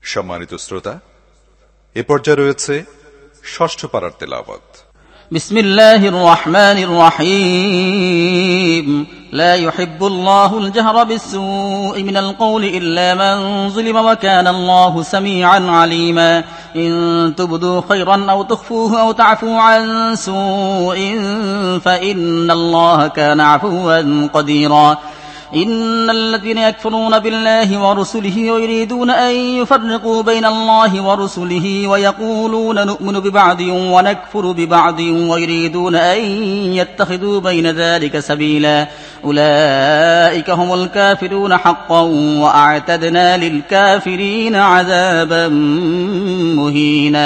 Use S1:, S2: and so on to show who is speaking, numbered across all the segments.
S1: সম্মানিত শ্রোতা, এ পর্যায়ে রয়েছে ষষ্ঠ পারার তেলাওয়াত।
S2: বিসমিল্লাহির রহমানির রহিম। লা ইউহিব্বুল্লাহুল জাহরা বিস-সুই মিনাল কওলি ইল্লা মান যুলিমা ওয়া কানা আল্লাহু সামিআন আলীমা। ইন তুবদু খায়রান আও তুখফুহু আও তা'ফু আন সুইন ফাইন্নাল্লাহা কানা আফুওয়ান কাদীরা। إن الذين يكفرون بالله ورسله ويريدون أن يفرقوا بين الله ورسله ويقولون نؤمن ببعض ونكفر ببعض ويريدون أن يتخذوا بين ذلك سبيلا أولئك هم الكافرون حقا وأعتدنا للكافرين عذابا مهينا.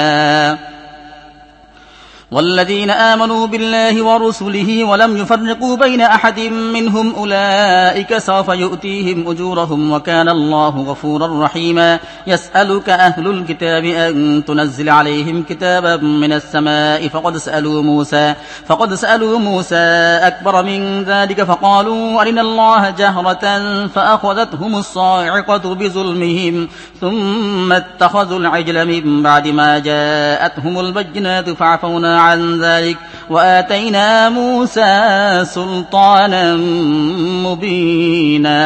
S2: والذين آمنوا بالله ورسله ولم يفرقوا بين أحد منهم أولئك سوف يؤتيهم أجورهم وكان الله غفورا رحيما. يسألك أهل الكتاب أن تنزل عليهم كتابا من السماء فقد سألوا موسى أكبر من ذلك فقالوا أرنا الله جهرة فأخذتهم الصاعقة بظلمهم ثم اتخذوا العجل من بعد ما جاءتهم البينات فعفونا عن ذلك وآتينا موسى سلطانا مبينا.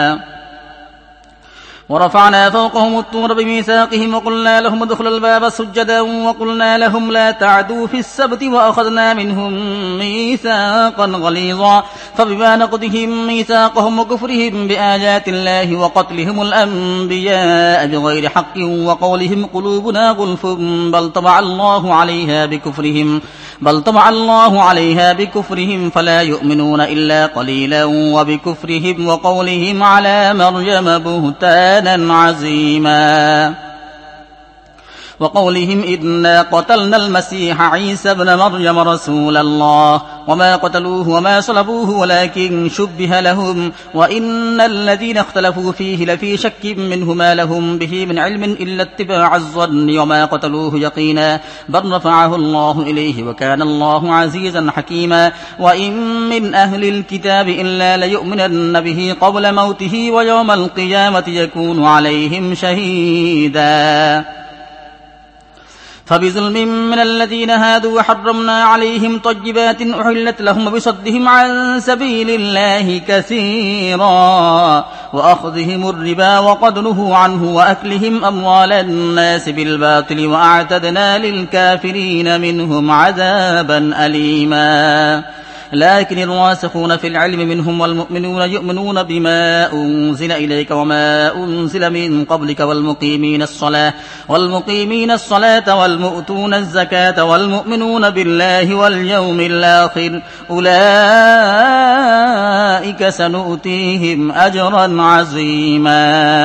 S2: ورفعنا فوقهم الطور بميثاقهم وقلنا لهم ادخلوا الباب سجدا وقلنا لهم لا تعدوا في السبت وأخذنا منهم ميثاقا غليظا. فبما نقضهم ميثاقهم وكفرهم بآيات الله وقتلهم الأنبياء بغير حق وقولهم قلوبنا غلف بل طبع الله عليها بكفرهم فلا يؤمنون إلا قليلا وبكفرهم وقولهم على مريم بهتانا عظيما. وقولهم إنا قتلنا المسيح عيسى ابن مريم رسول الله وما قتلوه وما صلبوه ولكن شبه لهم وإن الذين اختلفوا فيه لفي شك منه ما لهم به من علم إلا اتباع الظن وما قتلوه يقينا بل رفعه الله إليه وكان الله عزيزا حكيما. وإن من أهل الكتاب إلا ليؤمنن به قبل موته ويوم القيامة يكون عليهم شهيدا. فبظلم من الذين هادوا حرمنا عليهم طيبات أحلت لهم بصدهم عن سبيل الله كثيرا وأخذهم الربا وقد نهوا عنه وأكلهم أموال الناس بالباطل وأعتدنا للكافرين منهم عذابا أليما. لكن الراسخون في العلم منهم والمؤمنون يؤمنون بما أنزل إليك وما أنزل من قبلك والمقيمين الصلاة والمؤتون الزكاة والمؤمنون بالله واليوم الآخر أولئك سنؤتيهم أجرا عظيما.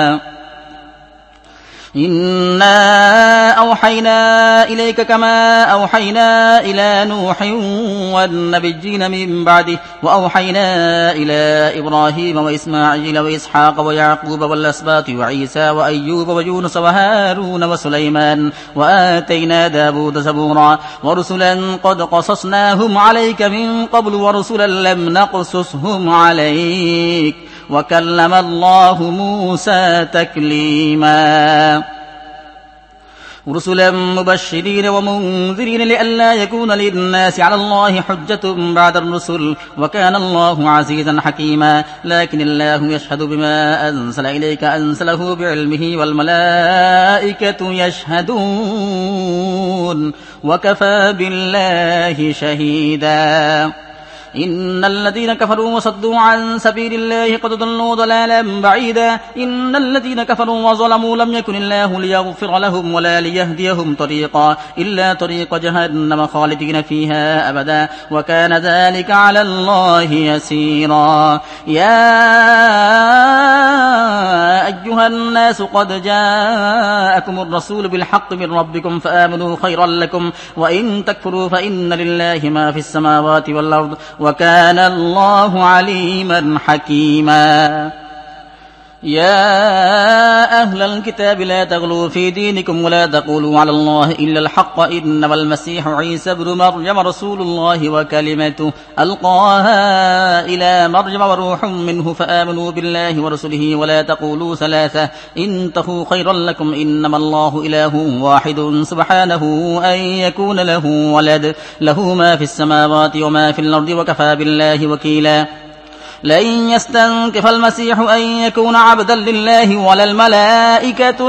S2: إنا أوحينا إليك كما أوحينا إلى نوح والنبيين من بعده وأوحينا إلى إبراهيم وإسماعيل وإسحاق ويعقوب والأسباط وعيسى وأيوب ويونس وهارون وسليمان وآتينا داود زبورا ورسلا قد قصصناهم عليك من قبل ورسلا لم نقصصهم عليك وكلم الله موسى تكليما. رسلا مبشرين ومنذرين لئلا يكون للناس على الله حجة بعد الرسل وكان الله عزيزا حكيما. لكن الله يشهد بما أنزل إليك أنزله بعلمه والملائكة يشهدون وكفى بالله شهيدا. إن الذين كفروا وصدوا عن سبيل الله قد ضلوا ضلالا بعيدا. إن الذين كفروا وظلموا لم يكن الله ليغفر لهم ولا ليهديهم طريقا إلا طريق جهنم خالدين فيها أبدا وكان ذلك على الله يسيرا. يا أيها الناس قد جاءكم الرسول بالحق من ربكم فآمنوا خيرا لكم وإن تكفروا فإن لله ما في السماوات والأرض وكان الله عليما حكيما. يا أهل الكتاب لا تغلوا في دينكم ولا تقولوا على الله إلا الحق إنما المسيح عيسى بن مريم رسول الله وكلمته ألقاها إلى مريم وروح منه فآمنوا بالله ورسله ولا تقولوا ثلاثة انتهوا خيرا لكم إنما الله إله واحد سبحانه أن يكون له ولد له ما في السماوات وما في الأرض وكفى بالله وكيلا لن يستنكف المسيح أن يكون عبدا لله ولا الملائكة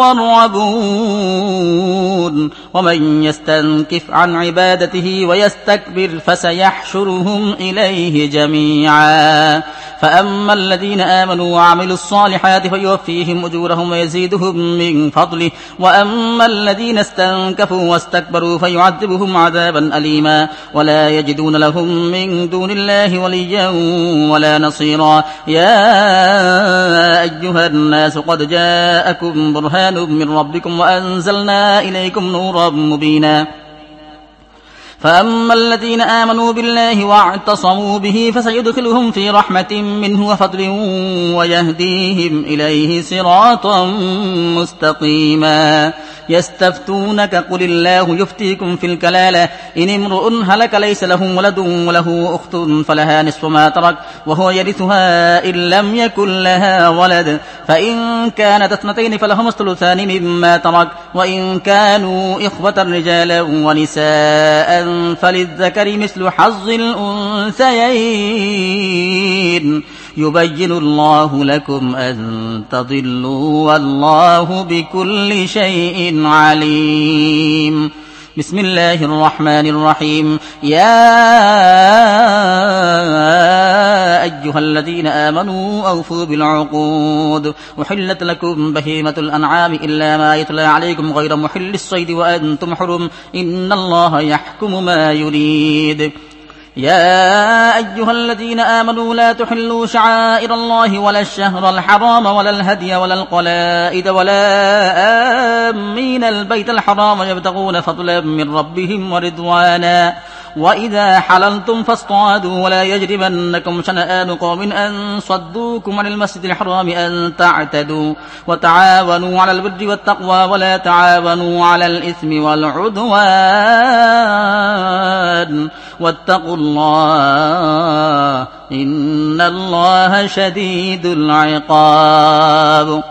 S2: المقربون ومن يستنكف عن عبادته ويستكبر فسيحشرهم إليه جميعا فأما الذين آمنوا وعملوا الصالحات فيوفيهم أجورهم ويزيدهم من فضله وأما الذين استنكفوا واستكبروا فيعذبهم عذابا أليما ولا يجدون لهم من دون الله وليا ولا نصيرا يا أيها الناس قد جاءكم برهان من ربكم وأنزلنا إليكم نورا مبينا فأما الذين آمنوا بالله واعتصموا به فسيدخلهم في رحمة منه وفضل ويهديهم إليه صراطا مستقيما يستفتونك قل الله يفتيكم في الكلالة إن امرؤ هلك ليس له ولد وله أخت فلها نصف ما ترك وهو يرثها إن لم يكن لها ولد فإن كانت اثنتين فلهما الثلثان مما ترك وإن كانوا إخوة رجالا ونساء فللذكر مثل حظ الأنثيين يبين الله لكم أن تضلوا والله بكل شيء عليم بسم الله الرحمن الرحيم يا أيها الذين آمنوا أوفوا بالعقود أحلت لكم بهيمة الأنعام إلا ما يتلى عليكم غير محل الصيد وأنتم حرم إن الله يحكم ما يريد يا أيها الذين آمنوا لا تحلوا شعائر الله ولا الشهر الحرام ولا الهدي ولا القلائد ولا آمين البيت الحرام يبتغون فضلا من ربهم ورضوانا وإذا حللتم فاصطادوا ولا يجرمنكم شنآن قوم أن صدوكم عن المسجد الحرام أن تعتدوا وتعاونوا على البر والتقوى ولا تعاونوا على الإثم والعدوان واتقوا الله إن الله شديد العقاب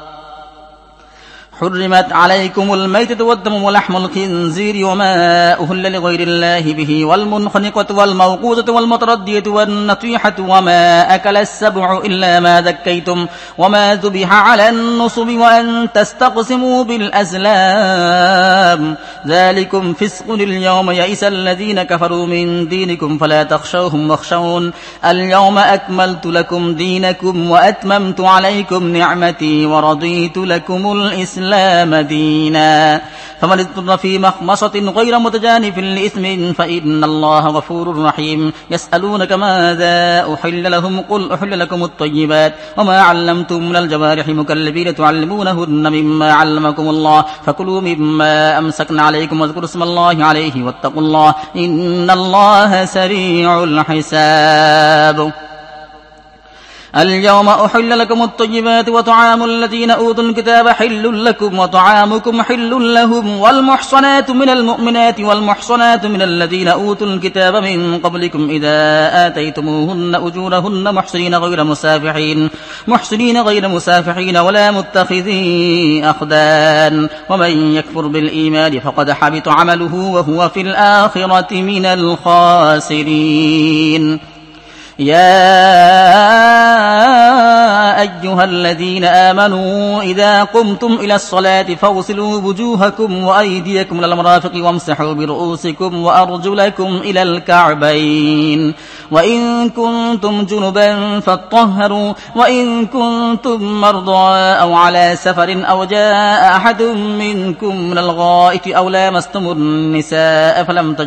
S2: حرمت عليكم الميتة والدم ولحم الخنزير وما أهل لغير الله به والمنخنقة والموقوذة والمتردية والنطيحة وما أكل السبع إلا ما ذكيتم وما ذبح على النصب وأن تستقسموا بالأزلام ذلكم فسق اليوم يئس الذين كفروا من دينكم فلا تخشوهم واخشون اليوم أكملت لكم دينكم وأتممت عليكم نعمتي ورضيت لكم الإسلام دينا فمن اضطر في مخمصة غير متجانف لإثم فإن الله غفور رحيم يسألونك ماذا أحل لهم قل أحل لكم الطيبات وما علمتم من الجوارح مكلبين تعلمونهن مما علمكم الله فكلوا مما أمسكن عليكم واذكروا اسم الله عليه واتقوا الله إن الله سريع الحساب اليوم أحل لكم الطيبات وطعام الذين أوتوا الكتاب حل لكم وطعامكم حل لهم والمحصنات من المؤمنات والمحصنات من الذين أوتوا الكتاب من قبلكم إذا آتيتموهن أجورهن محصنين غير مسافحين ولا متخذي أخدان ومن يكفر بالإيمان فقد حبط عمله وهو في الآخرة من الخاسرين يا أيها الذين آمنوا إذا قمتم إلى الصلاة فاغسلوا وجوهكم وأيديكم إلى المرافق وامسحوا برؤوسكم وأرجلكم إلى الكعبين وإن كنتم جنبا فاطهروا وإن كنتم مرضى أو على سفر أو جاء أحد منكم من الغائط أو لامستم النساء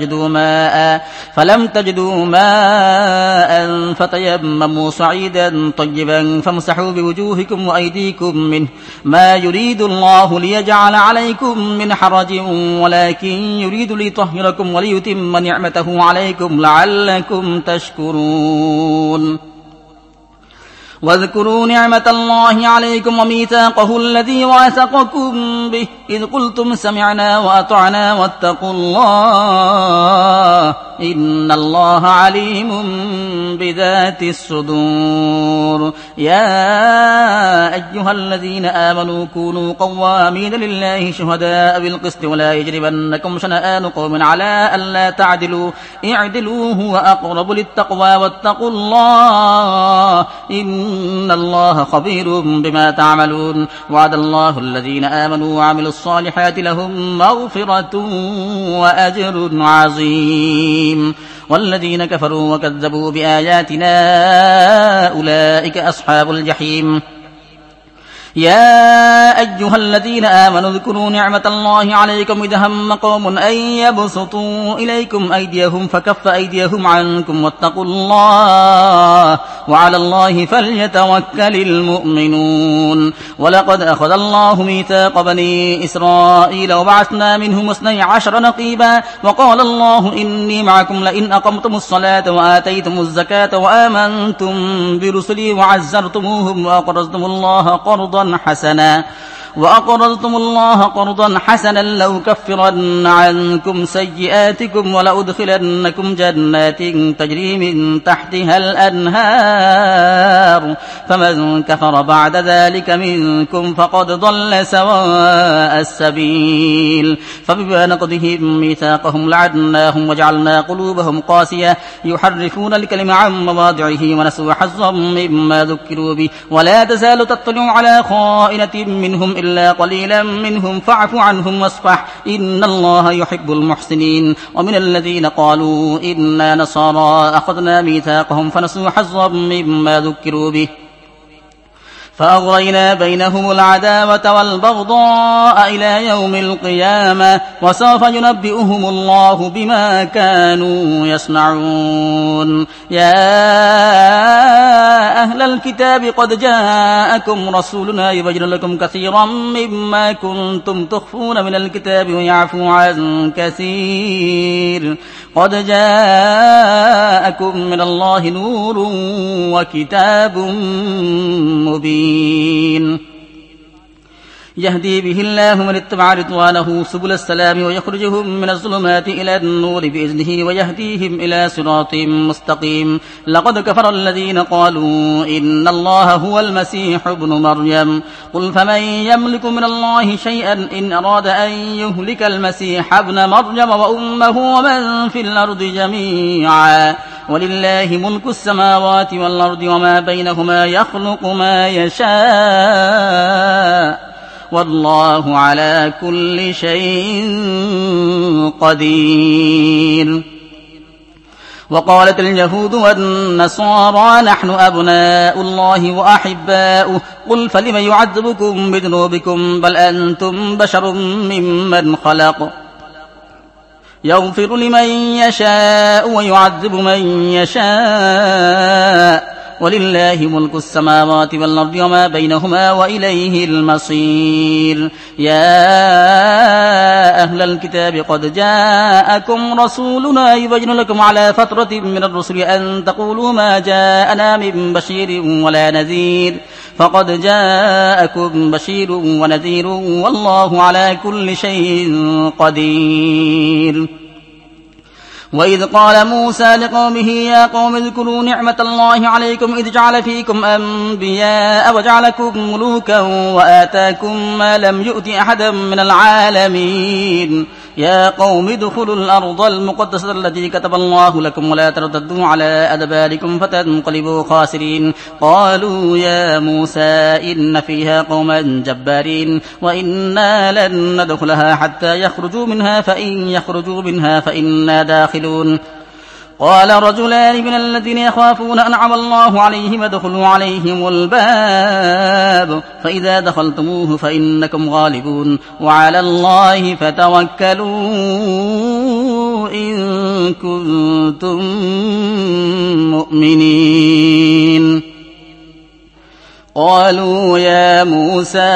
S2: فلم تجدوا ماء فتيمموا صعيدا طيبا فامسحوا بوجوهكم وأيديكم منه ما يريد الله ليجعل عليكم من حرج ولكن يريد ليطهركم وليتم نعمته عليكم لعلكم تشكرون واذكروا نعمة الله عليكم وميثاقه الذي واثقكم به إذ قلتم سمعنا وأطعنا واتقوا الله إن الله عليم بذات الصدور. يا أيها الذين آمنوا كونوا قوامين لله شهداء بالقسط ولا يجرمنكم شنآن قوم على ألا تعدلوا اعدلوا هو أقرب للتقوى واتقوا الله إن الله خبير بما تعملون. وعد الله الذين آمنوا وعملوا الصالحات لهم مغفرة وأجر عظيم. والذين كفروا وكذبوا بآياتنا أولئك أصحاب الجحيم. يا أيها الذين آمنوا اذكروا نعمة الله عليكم إذ هم قوم أن يبسطوا إليكم أيديهم فكف أيديهم عنكم واتقوا الله وعلى الله فليتوكل المؤمنون. ولقد أخذ الله ميثاق بني إسرائيل وبعثنا منهم 12 نقيبا وقال الله إني معكم لئن أقمتم الصلاة وآتيتم الزكاة وآمنتم برسلي وعزرتموهم وأقرضتم الله قرضا حسنا لأكفرن عنكم سيئاتكم ولأدخلنكم جنات تجري من تحتها الأنهار فمن كفر بعد ذلك منكم فقد ضل سواء السبيل. فبما نقضهم ميثاقهم لعناهم وجعلنا قلوبهم قاسية يحرفون الكلم عن مواضعه ونسوا حظا مما ذكروا به ولا تزال تطلع على خائنة منهم إلا قليلا منهم فاعف عنهم واصفح إن الله يحب المحسنين. ومن الذين قالوا إنا نصارى أخذنا ميثاقهم فنسوا حظا مما ذكروا به فأغرينا بينهم العداوة والبغضاء إلى يوم القيامة وسوف ينبئهم الله بما كانوا يصنعون. يا أهل الكتاب قد جاءكم رسولنا يبين لكم كثيرا مما كنتم تخفون من الكتاب ويعفو عن كثير قد جاءكم من الله نور وكتاب مبين يهدي به الله من اتبع رضوانه سبل السلام ويخرجهم من الظلمات إلى النور بإذنه ويهديهم إلى صراط مستقيم. لقد كفر الذين قالوا إن الله هو المسيح ابن مريم قل فمن يملك من الله شيئا إن أراد أن يهلك المسيح ابن مريم وأمه ومن في الأرض جميعا ولله ملك السماوات والأرض وما بينهما يخلق ما يشاء والله على كل شيء قدير. وقالت اليهود والنصارى نحن أبناء الله وأحباؤه قل فلم يعذبكم بذنوبكم بل أنتم بشر ممن خلق يغفر لمن يشاء ويعذب من يشاء ولله ملك السماوات والأرض وما بينهما وإليه المصير. يا أهل الكتاب قد جاءكم رسولنا يبين لكم على فترة من الرسل أن تقولوا ما جاءنا من بشير ولا نذير فقد جاءكم بشير ونذير والله على كل شيء قدير. وإذ قال موسى لقومه يا قوم اذكروا نعمة الله عليكم إذ جعل فيكم أنبياء وجعلكم ملوكا وآتاكم ما لم يؤت أحدا من العالمين. يا قوم ادخلوا الأرض المقدسة التي كتب الله لكم ولا ترتدوا على أدباركم فتنقلبوا خاسرين. قالوا يا موسى إن فيها قوما جبارين وإنا لن ندخلها حتى يخرجوا منها فإن يخرجوا منها فإنا داخلون. قال رجلان من الذين يخافون أنعم الله عليهم ادخلوا عليهم الباب فإذا دخلتموه فإنكم غالبون وعلى الله فتوكلوا إن كنتم مؤمنين. قالوا يا موسى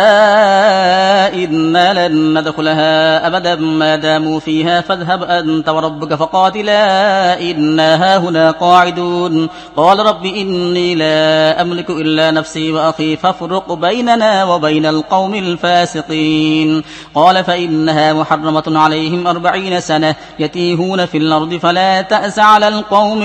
S2: إنا لن ندخلها أبدا ما داموا فيها فاذهب أنت وربك فقاتلا إنا هاهنا قاعدون قال رب إني لا أملك إلا نفسي وأخي فافرق بيننا وبين القوم الفاسقين قال فإنها محرمة عليهم 40 سنة يتيهون في الأرض فلا تأس على القوم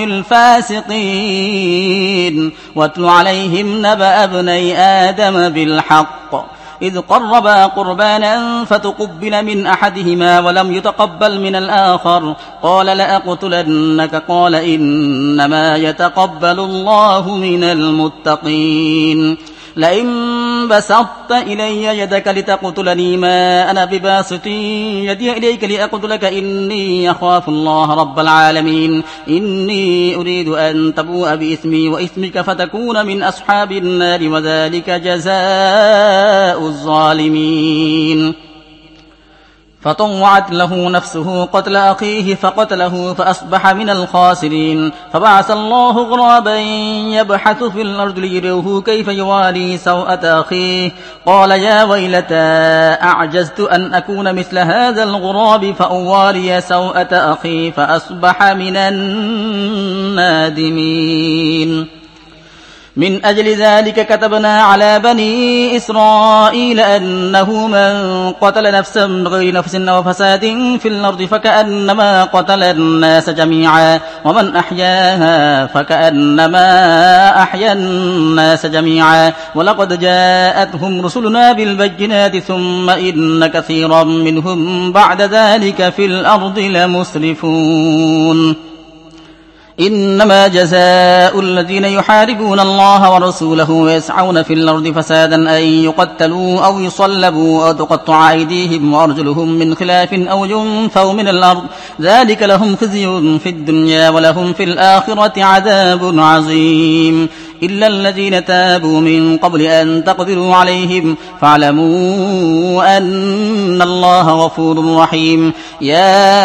S2: الفاسقين واتل عليهم نبأ ابني آدم بالحق إذ قربا قربانا فتقبل من أحدهما ولم يتقبل من الآخر قال لأقتلنك قال إنما يتقبل الله من المتقين لئن بسطت إلي يدك لتقتلني ما أنا بباسط يدي إليك لأقتلك إني أخاف الله رب العالمين إني أريد أن تبوء بإثمي وإثمك فتكون من أصحاب النار وذلك جزاء الظالمين فطوعت له نفسه قتل أخيه فقتله فأصبح من الخاسرين فبعث الله غرابا يبحث في الأرض ليريه كيف يواري سوءة أخيه قال يا ويلتى أعجزت أن أكون مثل هذا الغراب فأواري سوءة أخي فأصبح من النادمين من أجل ذلك كتبنا على بني إسرائيل أنه من قتل نفسا بغير نفس أو فساد في الأرض فكأنما قتل الناس جميعا ومن أحياها فكأنما أحيا الناس جميعا ولقد جاءتهم رسلنا بالبينات ثم إن كثيرا منهم بعد ذلك في الأرض لمسرفون إنما جزاء الذين يحاربون الله ورسوله ويسعون في الأرض فسادا أن يقتلوا أو يصلبوا أو تقطع أيديهم وأرجلهم من خلاف أو ينفوا من الأرض ذلك لهم خزي في الدنيا ولهم في الآخرة عذاب عظيم إلا الذين تابوا من قبل أن تقدروا عليهم فاعلموا أن الله غفور رحيم يا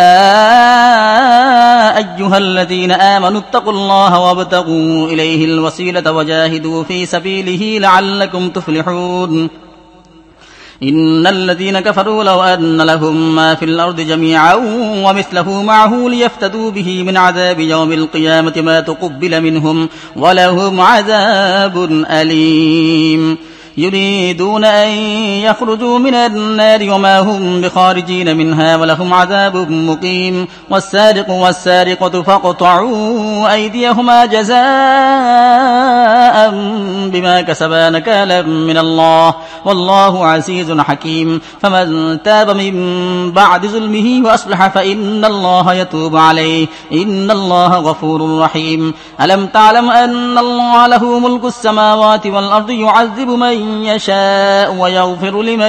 S2: أيها الذين آمنوا اتقوا الله وابتغوا إليه الوسيلة وجاهدوا في سبيله لعلكم تفلحون إن الذين كفروا لو أن لهم ما في الأرض جميعا ومثله معه ليفتدوا به من عذاب يوم القيامة ما تقبل منهم ولهم عذاب أليم يريدون أن يخرجوا من النار وما هم بخارجين منها ولهم عذاب مقيم والسارق والسارقة فاقطعوا أيديهما جزاء بما كسبا نكالا من الله والله عزيز حكيم فمن تاب من بعد ظلمه وأصلح فإن الله يتوب عليه إن الله غفور رحيم ألم تعلم أن الله له ملك السماوات والأرض يعذب من يشاء ويغفر لمن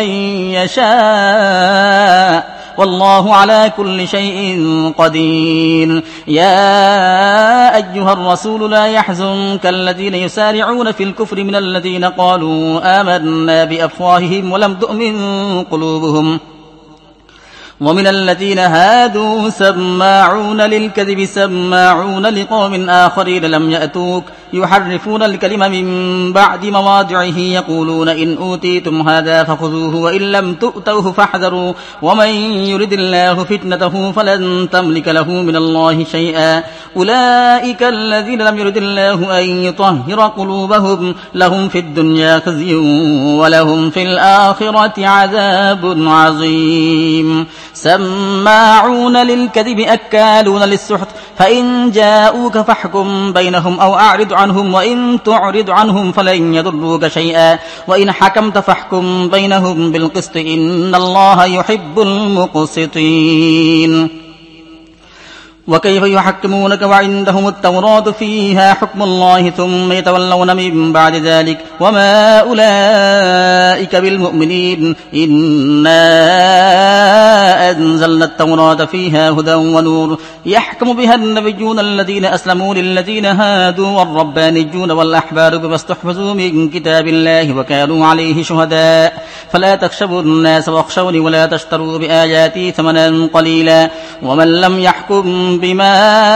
S2: يشاء والله على كل شيء قدير يا أيها الرسول لا يحزنك الذين يسارعون في الكفر من الذين قالوا آمنا بأفواههم ولم تؤمن قلوبهم ومن الذين هادوا سماعون للكذب سماعون لقوم آخرين لم يأتوك يحرفون الكلم من بعد مواضعه يقولون إن أوتيتم هذا فخذوه وإن لم تؤتوه فاحذروا ومن يرد الله فتنته فلن تملك له من الله شيئا أولئك الذين لم يرد الله أن يطهر قلوبهم لهم في الدنيا خزي ولهم في الآخرة عذاب عظيم سماعون للكذب أكالون للسحت فإن جاءوك فاحكم بينهم أو أعرض عنهم وإن تعرض عنهم فلن يضروك شيئا وإن حكمت فاحكم بينهم بالقسط إن الله يحب المقسطين وكيف يحكمونك وعندهم التوراة فيها حكم الله ثم يتولون من بعد ذلك وما أولئك بالمؤمنين إنا أنزلنا التوراة فيها هدى ونور يحكم بها النبيون الذين أسلموا للذين هادوا والربانيون والأحبار بما استحفظوا من كتاب الله وكانوا عليه شهداء فلا تخشوا الناس واخشوني ولا تشتروا بآياتي ثمنا قليلا ومن لم يحكم بما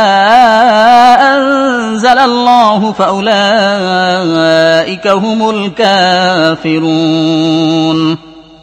S2: أنزل الله فأولئك هم الكافرون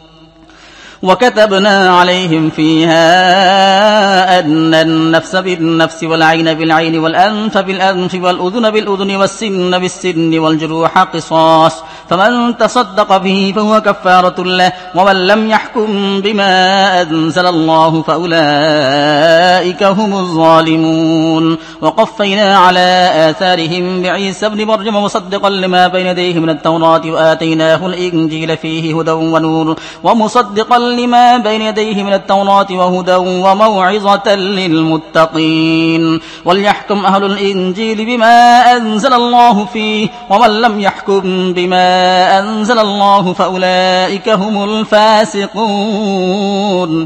S2: وكتبنا عليهم فيها أن النفس بالنفس والعين بالعين والأنف بالأنف والأذن بالأذن والسن بالسن والجروح قصاص فمن تصدق به فهو كفارة له ومن لم يحكم بما أنزل الله فأولئك هم الظالمون وقفينا على آثارهم بعيسى ابن مريم مصدقا لما بين يديه من التوراة وآتيناه الإنجيل فيه هدى ونور ومصدقا لما بين يديه من التوراة وهدى وموعظة للمتقين وليحكم أهل الإنجيل بما أنزل الله فيه ومن لم يحكم بما أنزل الله فأولئك هم الفاسقون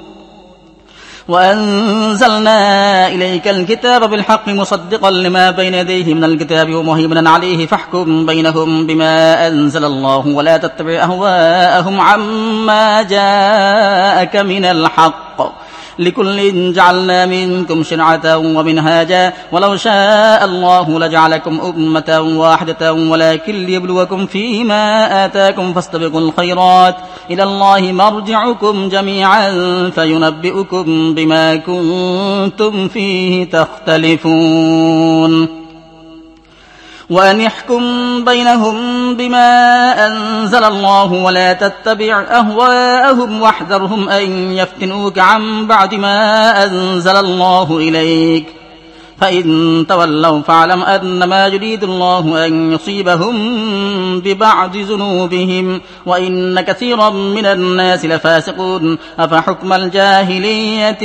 S2: وأنزلنا إليك الكتاب بالحق مصدقا لما بين يديه من الكتاب ومهيمنا عليه فاحكم بينهم بما أنزل الله ولا تتبع أهواءهم عما جاءك من الحق لكل جعلنا منكم شرعة ومنهاجا ولو شاء الله لجعلكم أمة واحدة ولكن ليبلوكم فيما آتاكم فاستبقوا الخيرات إلى الله مرجعكم جميعا فينبئكم بما كنتم فيه تختلفون وأن يحكم بينهم بما أنزل الله ولا تتبع أهواءهم واحذرهم أن يفتنوك عن بعد ما أنزل الله إليك فإن تولوا فاعلم أنما يريد الله أن يصيبهم ببعض ذنوبهم وإن كثيرا من الناس لفاسقون أفحكم الجاهلية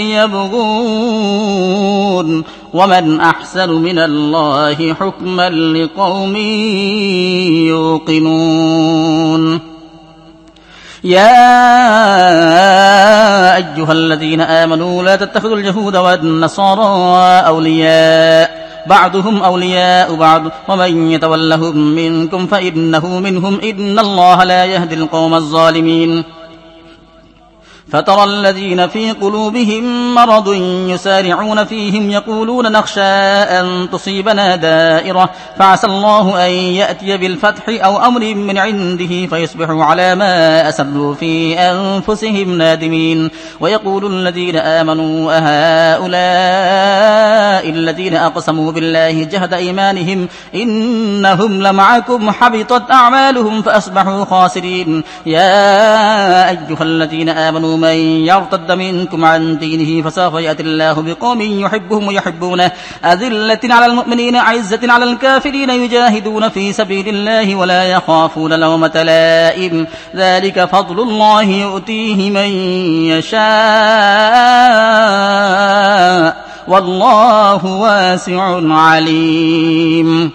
S2: يبغون ومن أحسن من الله حكما لقوم يوقنون يا أيها الذين آمنوا لا تتخذوا اليهود والنصارى أولياء بعضهم أولياء بعض ومن يتولهم منكم فإنه منهم إن الله لا يهدي القوم الظالمين فترى الذين في قلوبهم مرض يسارعون فيهم يقولون نخشى أن تصيبنا دائرة فعسى الله أن يأتي بالفتح أو أمر من عنده فيصبحوا على ما أسروا في أنفسهم نادمين ويقول الذين آمنوا أهؤلاء الذين أقسموا بالله جهد إيمانهم إنهم لمعكم حبطت أعمالهم فأصبحوا خاسرين يا أيها الذين آمنوا من يرتد منكم عن دينه فسوف يأتي الله بقوم يحبهم ويحبونه أذلة على المؤمنين أعزة على الكافرين يجاهدون في سبيل الله ولا يخافون لومة لائم ذلك فضل الله يؤتيه من يشاء والله واسع عليم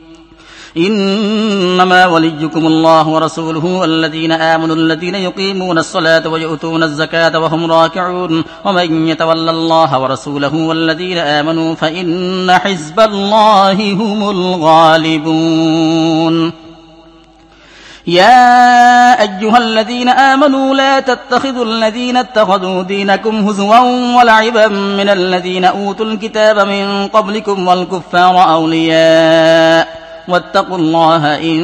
S2: إنما وليكم الله ورسوله والذين آمنوا الذين يقيمون الصلاة ويؤتون الزكاة وهم راكعون ومن يتولى الله ورسوله والذين آمنوا فإن حزب الله هم الغالبون يا أيها الذين آمنوا لا تتخذوا الذين اتخذوا دينكم هزوا ولعبا من الذين أوتوا الكتاب من قبلكم والكفار أولياء واتقوا الله إن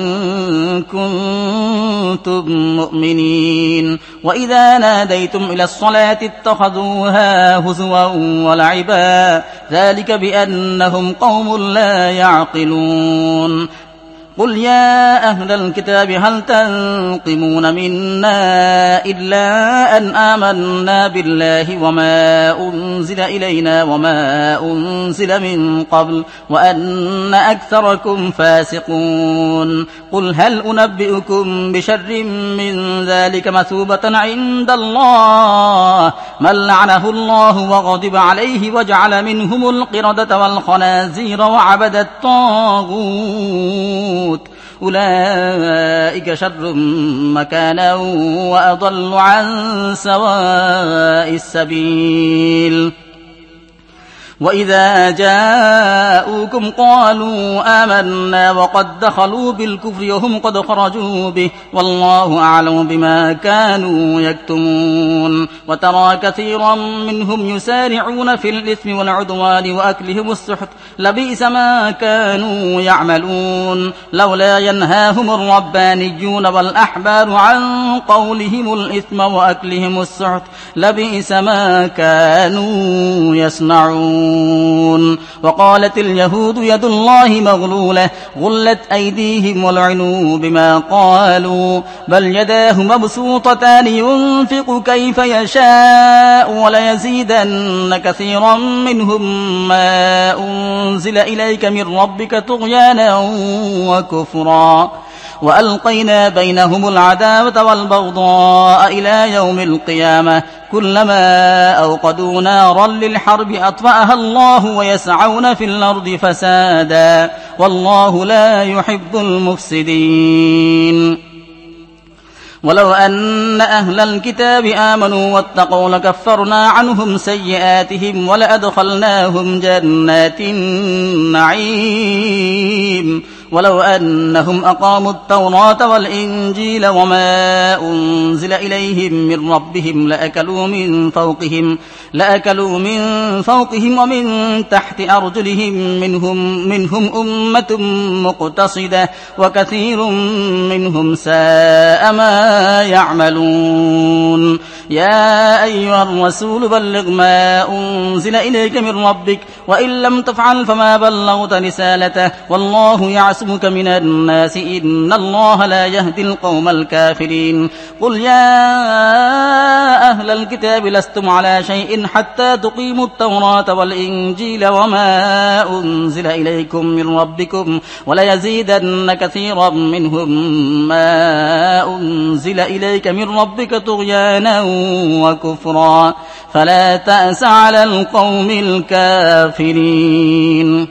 S2: كنتم مؤمنين وإذا ناديتم إلى الصلاة اتخذوها هزوا ولعبا ذلك بأنهم قوم لا يعقلون قل يا أهل الكتاب هل تنقمون منا إلا أن آمنا بالله وما أنزل إلينا وما أنزل من قبل وأن أكثركم فاسقون قل هل أنبئكم بشر من ذلك مثوبة عند الله من لعنه الله وغضب عليه وجعل منهم القردة والخنازير وعبد الطاغوت أولئك شر مكانا وأضل عن سواء السبيل وإذا جاءوكم قالوا آمنا وقد دخلوا بالكفر وهم قد خرجوا به والله أعلم بما كانوا يكتمون وترى كثيرا منهم يسارعون في الإثم والعدوان وأكلهم السحت لبئس ما كانوا يعملون لولا ينهاهم الربانيون والأحبار عن قولهم الإثم وأكلهم السحت لبئس ما كانوا يصنعون. وقالت اليهود يد الله مغلولة غلت أيديهم ولعنوا بما قالوا بل يداه مبسوطتان ينفق كيف يشاء وليزيدن كثيرا منهم ما أنزل إليك من ربك طغيانا وكفرا وألقينا بينهم العداوة والبغضاء إلى يوم القيامة كلما أوقدوا نارا للحرب أطفأها الله ويسعون في الأرض فسادا والله لا يحب المفسدين ولو أن أهل الكتاب آمنوا واتقوا لكفرنا عنهم سيئاتهم ولأدخلناهم جنات النعيم ولو أنهم أقاموا التوراة والإنجيل وما أنزل إليهم من ربهم لأكلوا من فوقهم ومن تحت أرجلهم منهم أمة مقتصدة وكثير منهم ساء ما يعملون يا أيها الرسول بلغ ما أنزل إليك من ربك وإن لم تفعل فما بلغت رسالته والله يعصمك من الناس إن الله لا يهدي القوم الكافرين قل يا أهل الكتاب لستم على شيء حتى تقيموا التوراة والإنجيل وما أنزل إليكم من ربكم وليزيدن كثيرا منهم ما أنزل إليك من ربك طغيانا وكفرا فلا تأس على القوم الكافرين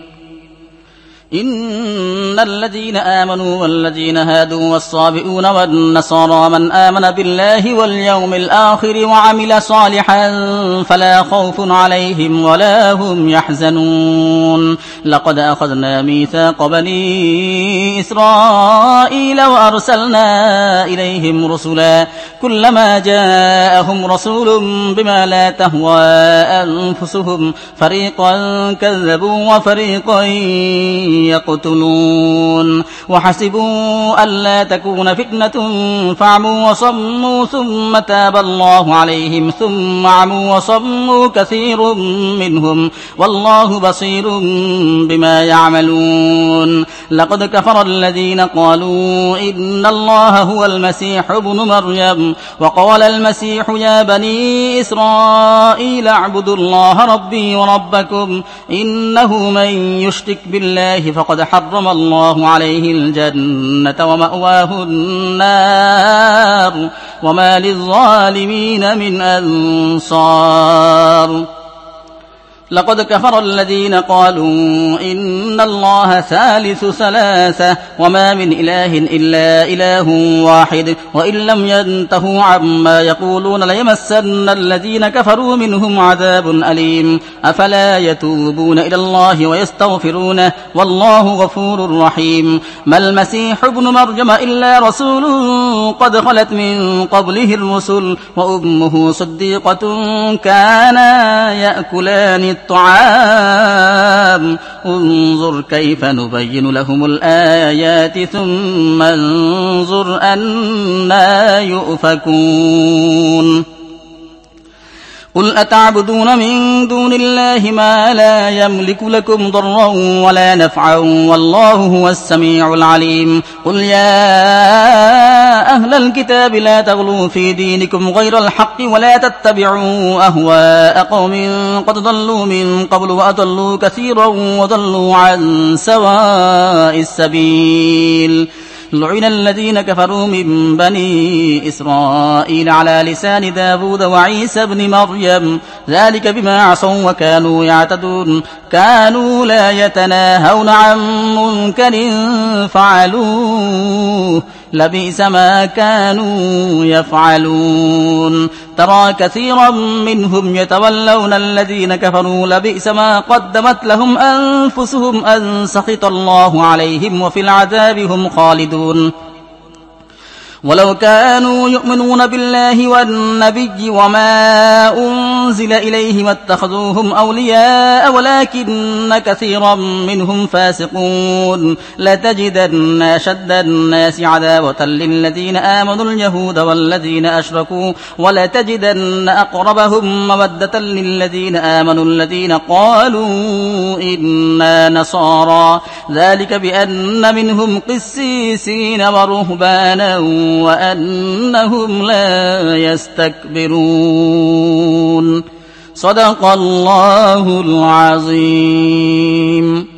S2: إن الذين آمنوا والذين هادوا والصابئون والنصارى من آمن بالله واليوم الآخر وعمل صالحا فلا خوف عليهم ولا هم يحزنون لقد أخذنا ميثاق بني إسرائيل وأرسلنا إليهم رسلا كلما جاءهم رسول بما لا تهوى أنفسهم فريقا كذبوا وفريقا يقتلون وحسبوا ألا تكون فتنة فعموا وصموا ثم تاب الله عليهم ثم عموا وصموا كثير منهم والله بصير بما يعملون لقد كفر الذين قالوا إن الله هو المسيح ابن مريم وقال المسيح يا بني إسرائيل اعبدوا الله ربي وربكم إنه من يشرك بالله فقد حرم الله عليه الجنة ومأواه النار وما للظالمين من أنصار لقد كفر الذين قالوا إن الله ثالث ثلاثة وما من إله إلا إله واحد وإن لم ينتهوا عما يقولون ليمسن الذين كفروا منهم عذاب أليم أفلا يتوبون إلى الله ويستغفرونه والله غفور رحيم ما المسيح ابن مريم إلا رسول قد خلت من قبله الرسل وأمه صديقة كانا يأكلان الطعام انظر كيف نبين لهم الآيات ثم انظر أنى يؤفكون قل أتعبدون من دون الله ما لا يملك لكم ضرا ولا نفعا والله هو السميع العليم قل يا أهل الكتاب لا تغلوا في دينكم غير الحق ولا تتبعوا أهواء قوم قد ضلوا من قبل وأضلوا كثيرا وضلوا عن سواء السبيل لعن الذين كفروا من بني إسرائيل على لسان داود وعيسى بن مريم ذلك بما عصوا وكانوا يعتدون كانوا لا يتناهون عن منكر فعلوه لبئس ما كانوا يفعلون ترى كثيرا منهم يتولون الذين كفروا لبئس ما قدمت لهم أنفسهم أن سخط الله عليهم وفي العذاب هم خالدون ولو كانوا يؤمنون بالله والنبي وما أنزل إليه ما اتخذوهم أولياء ولكن كثيرا منهم فاسقون لتجدن أشد الناس عداوة للذين آمنوا اليهود والذين أشركوا ولتجدن أقربهم مودة للذين آمنوا الذين قالوا إنا نصارى ذلك بأن منهم قسيسين ورهبانا وأنهم لا يستكبرون صدق الله العظيم.